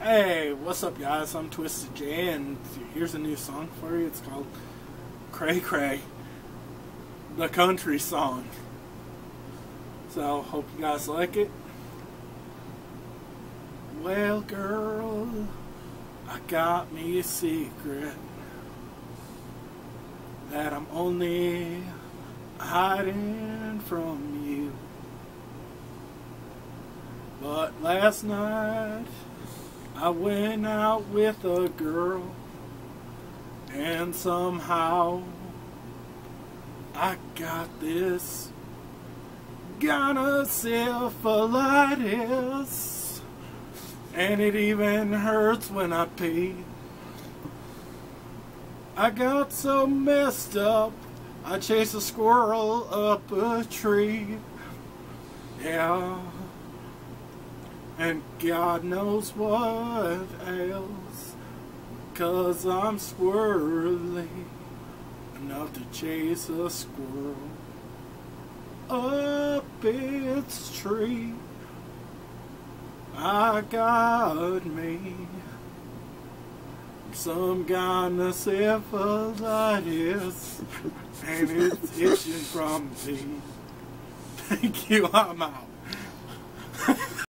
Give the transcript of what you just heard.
Hey, what's up guys? I'm TwystidJ and here's a new song for you. It's called Crey, the country song. So, hope you guys like it. Well girl, I got me a secret that I'm only hiding from you. But last night I went out with a girl, and somehow I got this gonorrhea-syphilis, and it even hurts when I pee. I got so messed up, I chased a squirrel up a tree. Yeah. And God knows what else, 'cause I'm squirrely enough to chase a squirrel up its tree. I got me some gonorrhea-syphilis, and it's itching from me. Thank you, I'm out.